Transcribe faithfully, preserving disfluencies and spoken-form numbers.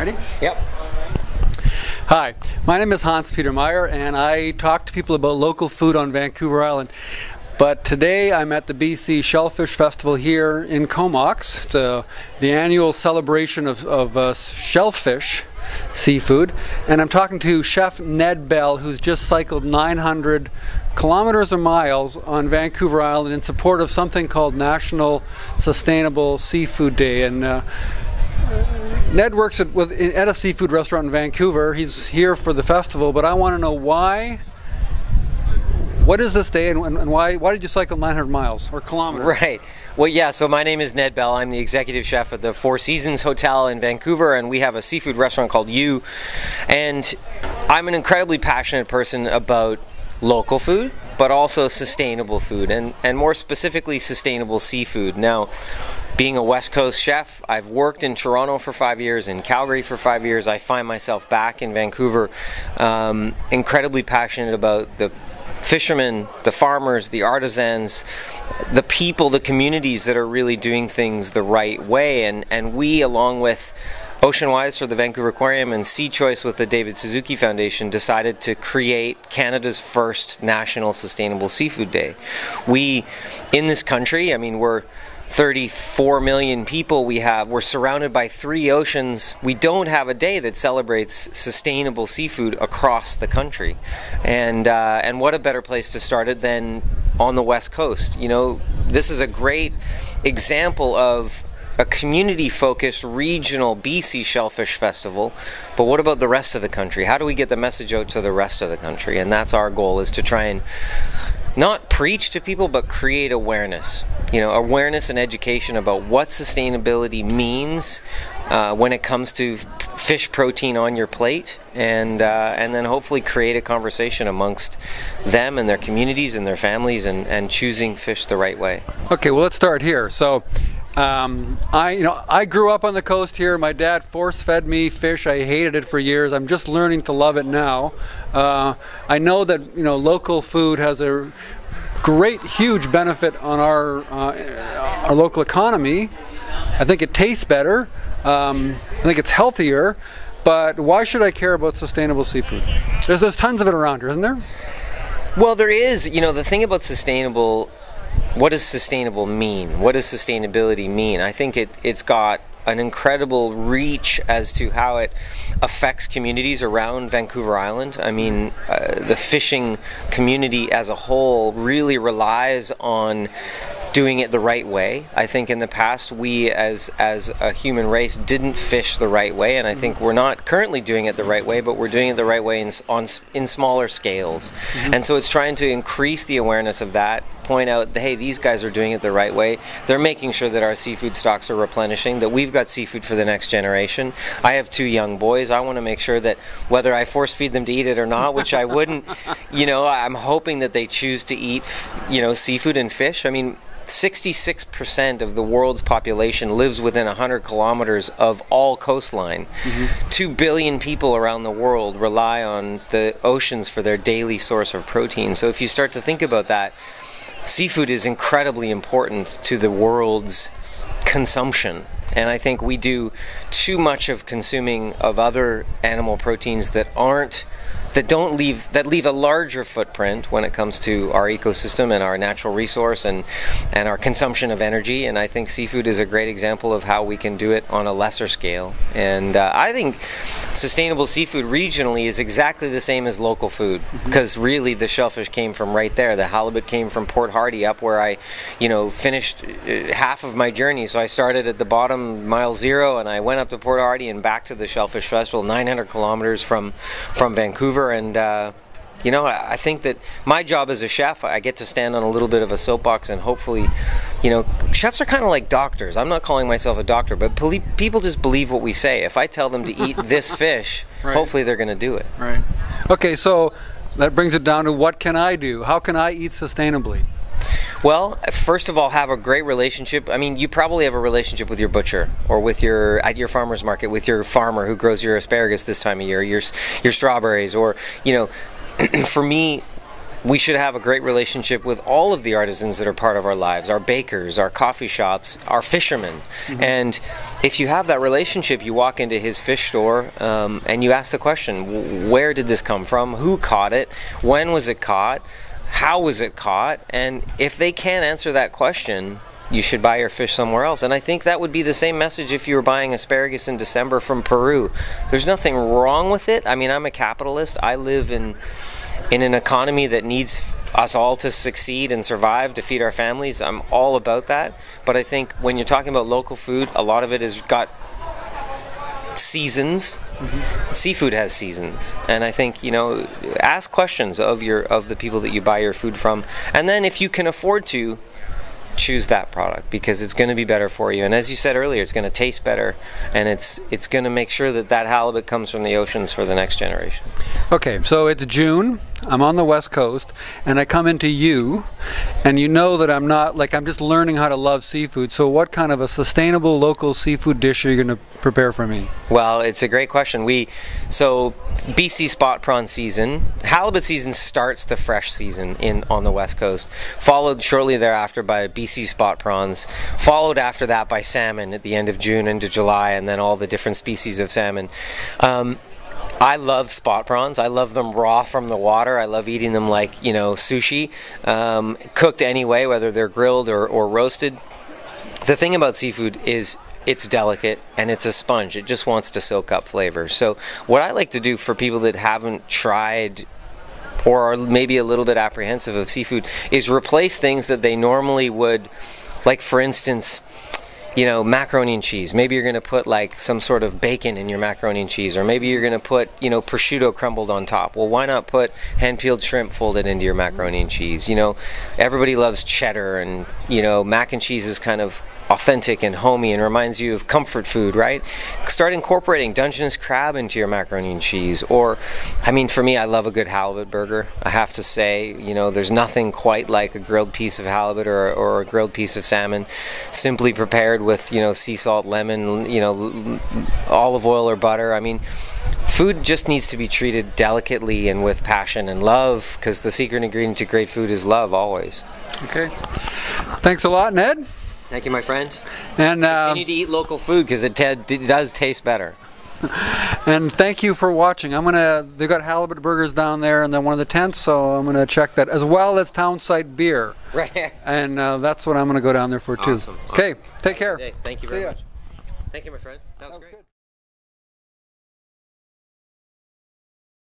Ready? Yep. Hi, my name is Hans Peter Meyer, and I talk to people about local food on Vancouver Island. But today I'm at the B C Shellfish Festival here in Comox. It's a, the annual celebration of, of uh, shellfish seafood. And I'm talking to Chef Ned Bell, who's just cycled nine hundred kilometers or miles on Vancouver Island in support of something called National Sustainable Seafood Day. And uh, Ned works at, with, at a seafood restaurant in Vancouver. He's here for the festival, but I want to know why. What is this day, and, and why why did you cycle nine hundred miles or kilometers? Right. Well, yeah, so my name is Ned Bell. I'm the executive chef at the Four Seasons Hotel in Vancouver, and we have a seafood restaurant called You. And I'm an incredibly passionate person about local food, but also sustainable food, and, and more specifically sustainable seafood. Now, being a West Coast chef, I've worked in Toronto for five years, in Calgary for five years. I find myself back in Vancouver, um, incredibly passionate about the fishermen, the farmers, the artisans, the people, the communities that are really doing things the right way. And, and we, along with Oceanwise for the Vancouver Aquarium and Sea Choice with the David Suzuki Foundation, decided to create Canada's first National Sustainable Seafood Day. We, in this country, I mean, we're thirty-four million people. We have, we're surrounded by three oceans. We don't have a day that celebrates sustainable seafood across the country. And, uh, and what a better place to start it than on the West Coast. You know, this is a great example of a community-focused regional B C Shellfish Festival, but what about the rest of the country? How do we get the message out to the rest of the country? And that's our goal, is to try and not preach to people, but create awareness. You know, awareness and education about what sustainability means uh, when it comes to fish protein on your plate, and uh, and then hopefully create a conversation amongst them and their communities and their families, and, and choosing fish the right way. Okay, well, let's start here. So, um, I you know I grew up on the coast here. My dad force-fed me fish. I hated it for years. I'm just learning to love it now. Uh, I know that you know local food has a great, huge benefit on our uh, our local economy. I think it tastes better. Um, I think it's healthier. But why should I care about sustainable seafood? There's, there's tons of it around here, isn't there? Well, there is. You know, the thing about sustainable, what does sustainable mean? What does sustainability mean? I think it, it's got an incredible reach as to how it affects communities around Vancouver Island. I mean, uh, the fishing community as a whole really relies on doing it the right way. I think in the past we as as a human race didn't fish the right way, and I think we're not currently doing it the right way, but we're doing it the right way in on in smaller scales. Mm-hmm. And so it's trying to increase the awareness of that, point out that, hey, these guys are doing it the right way. They're making sure that our seafood stocks are replenishing, that we've got seafood for the next generation. I have two young boys. I want to make sure that whether I force feed them to eat it or not, which I wouldn't, you know, I'm hoping that they choose to eat, you know, seafood and fish. I mean, sixty-six percent of the world's population lives within one hundred kilometers of all coastline. Mm-hmm. Two billion people around the world rely on the oceans for their daily source of protein. So if you start to think about that, seafood is incredibly important to the world's consumption. And I think we do too much of consuming of other animal proteins that aren't that don't leave that leave a larger footprint when it comes to our ecosystem and our natural resource and and our consumption of energy. And I think seafood is a great example of how we can do it on a lesser scale. And uh, I think sustainable seafood regionally is exactly the same as local food, mm-hmm. because really the shellfish came from right there. The halibut came from Port Hardy, up where I, you know, finished half of my journey. So I started at the bottom, mile zero, and I went up to Port Hardy and back to the Shellfish Festival, nine hundred kilometers from from Vancouver. And uh, you know, I think that my job as a chef, I get to stand on a little bit of a soapbox, and hopefully, you know, chefs are kind of like doctors. I'm not calling myself a doctor, but people just believe what we say. If I tell them to eat this fish, right, hopefully they're going to do it. Right. Okay, so that brings it down to, what can I do? How can I eat sustainably? Well, first of all, have a great relationship. I mean, you probably have a relationship with your butcher, or with your at your farmer's market with your farmer who grows your asparagus this time of year, your your strawberries, or, you know, for me, we should have a great relationship with all of the artisans that are part of our lives, our bakers, our coffee shops, our fishermen. Mm-hmm. And if you have that relationship, you walk into his fish store um, and you ask the question, where did this come from? Who caught it? When was it caught? How was it caught? And if they can't answer that question, you should buy your fish somewhere else. And I think that would be the same message if you were buying asparagus in December from Peru. There's nothing wrong with it. I mean, I'm a capitalist. I live in in an economy that needs us all to succeed and survive to feed our families. I'm all about that. But I think when you're talking about local food, a lot of it has got seasons. Mm-hmm. Seafood has seasons, and I think, you know, ask questions of your of the people that you buy your food from, and then if you can afford to, choose that product, because it's going to be better for you. And as you said earlier, it's going to taste better, and it's it's going to make sure that that halibut comes from the oceans for the next generation. Okay, so it's June, I'm on the West Coast, and I come into you, and you know that I'm not, like, I'm just learning how to love seafood. So what kind of a sustainable local seafood dish are you going to prepare for me? Well, it's a great question. We so B C spot prawn season, halibut season starts the fresh season in on the West Coast, followed shortly thereafter by B C spot prawns, followed after that by salmon at the end of June into July, and then all the different species of salmon. Um, I love spot prawns. I love them raw from the water. I love eating them like, you know, sushi, um, cooked anyway, whether they're grilled or, or roasted. The thing about seafood is it's delicate and it's a sponge. It just wants to soak up flavor. So what I like to do for people that haven't tried or are maybe a little bit apprehensive of seafood is replace things that they normally would, like, for instance, you know, macaroni and cheese. Maybe you're going to put like some sort of bacon in your macaroni and cheese, or maybe you're going to put, you know, prosciutto crumbled on top. Well, why not put hand-peeled shrimp folded into your macaroni and cheese? You know, everybody loves cheddar, and, you know, mac and cheese is kind of authentic and homey and reminds you of comfort food, right? Start incorporating Dungeness crab into your macaroni and cheese. Or, I mean, for me, I love a good halibut burger. I have to say, you know, there's nothing quite like a grilled piece of halibut or, or a grilled piece of salmon, simply prepared with, you know, sea salt, lemon, you know, olive oil or butter. I mean, food just needs to be treated delicately and with passion and love, because the secret ingredient to great food is love, always. Okay. Thanks a lot, Ned. Thank you, my friend. And uh, continue to eat local food, because it, it does taste better. And thank you for watching. I'm gonna. They've got halibut burgers down there, and then one of the tents. So I'm gonna check that, as well as Townsite beer. Right. And uh, that's what I'm gonna go down there for too. Awesome. Okay. Take care. Thank you very See ya. much. Thank you, my friend. That was, that was great. Good.